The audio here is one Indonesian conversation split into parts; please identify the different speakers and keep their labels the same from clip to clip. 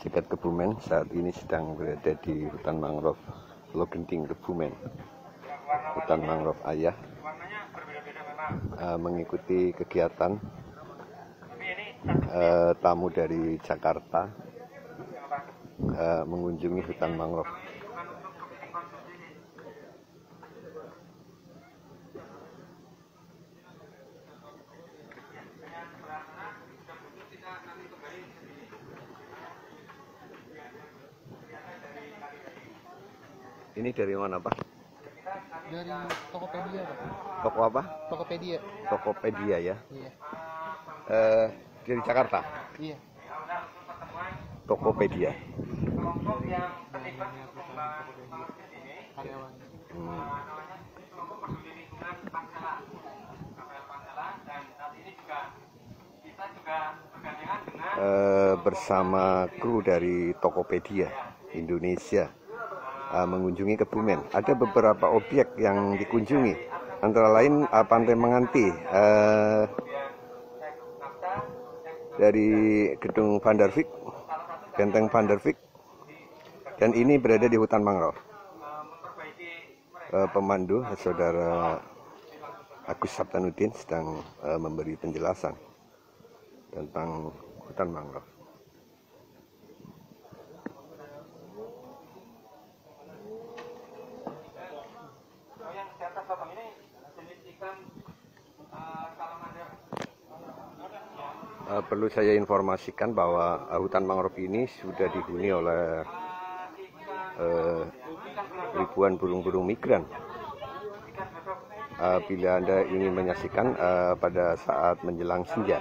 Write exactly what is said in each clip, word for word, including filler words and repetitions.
Speaker 1: Jagat Kebumen saat ini sedang berada di hutan mangrove Logenting Kebumen, hutan mangrove ayah, uh, mengikuti kegiatan uh, tamu dari Jakarta uh, mengunjungi hutan mangrove. Ini dari mana, Pak?
Speaker 2: Dari Tokopedia, Pak.
Speaker 1: Toko apa?
Speaker 2: Tokopedia.
Speaker 1: Tokopedia ya?
Speaker 2: Iya.
Speaker 1: Uh, dari Jakarta?
Speaker 2: Iya.
Speaker 1: Tokopedia.
Speaker 2: Kelompok yang terlibat untuk karyawan.
Speaker 1: Hmm.
Speaker 2: Kelompok peduli lingkungan Pansela, Pansela, dan saat ini juga kita juga bergandengan dengan
Speaker 1: Uh, bersama kru dari Tokopedia Indonesia. Uh, mengunjungi Kebumen. Ada beberapa objek yang dikunjungi, antara lain uh, Pantai Menganti uh, dari Gedung Van der Wijk, Benteng Van der Wijk, dan ini berada di hutan mangrove. Uh, pemandu Saudara Agus Sabtanuddin sedang uh, memberi penjelasan tentang hutan mangrove. Uh, perlu saya informasikan bahwa uh, hutan mangrove ini sudah dihuni oleh uh, ribuan burung-burung migran. Uh, bila Anda ingin menyaksikan uh, pada saat menjelang senja.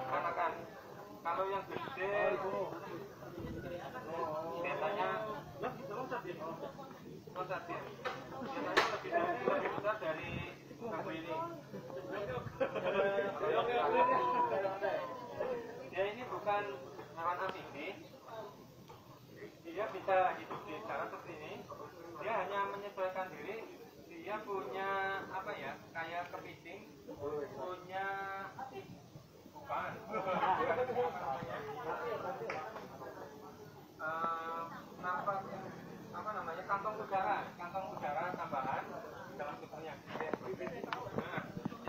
Speaker 2: Dia ini bukan hewan amfibi, dia bisa hidup di darat seperti ini. Dia hanya menyesuaikan diri. Dia punya apa ya, kayak kepiting, punya bukan uh, nampak apa namanya kantong udara, kantong udara tambahan dalam tubuhnya. Nah,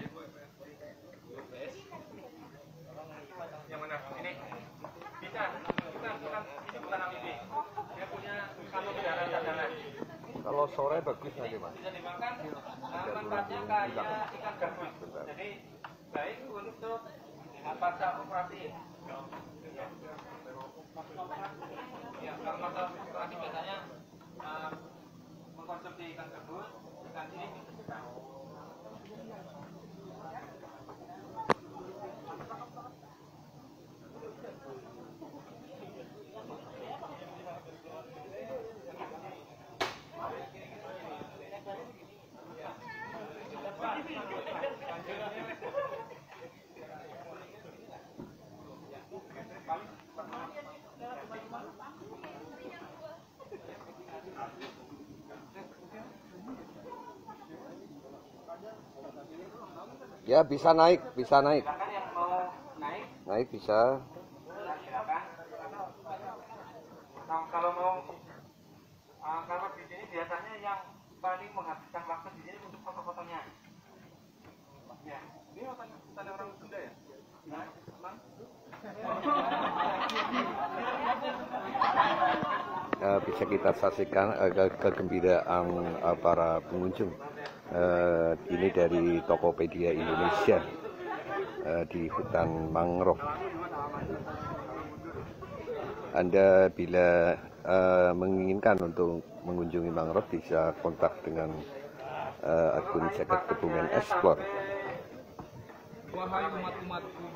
Speaker 2: yang mana? Ini bisa, bukan, bukan, ini bukan amfibi. Dia punya kantong udara cadangan.
Speaker 1: Kalau sore bagus nanti, Mas.
Speaker 2: Bisa dimakan, uh, manfaatnya kayak ikan gabus. Jadi baik untuk pasca operasi. Ya, kalau pasca operasi biasanya uh, mengkonsumsi ikan gabus, ikan ini bisa.
Speaker 1: Ya, bisa naik, bisa naik.
Speaker 2: Silakan yang mau naik.
Speaker 1: Naik bisa.
Speaker 2: Silakan. Nah, kalau mau uh, kalau di sini biasanya yang paling menghabiskan waktu di sini untuk foto-fotonya. Ya, ini tanda orang Sunda ya? Nah, teman.
Speaker 1: Uh, bisa kita saksikan uh, ke kegembiraan uh, para pengunjung. Uh, ini dari Tokopedia Indonesia uh, di hutan mangrove. Anda bila uh, menginginkan untuk mengunjungi mangrove bisa kontak dengan uh, akun Jagat Kebumen Explore.
Speaker 2: Wahai umat-umatku,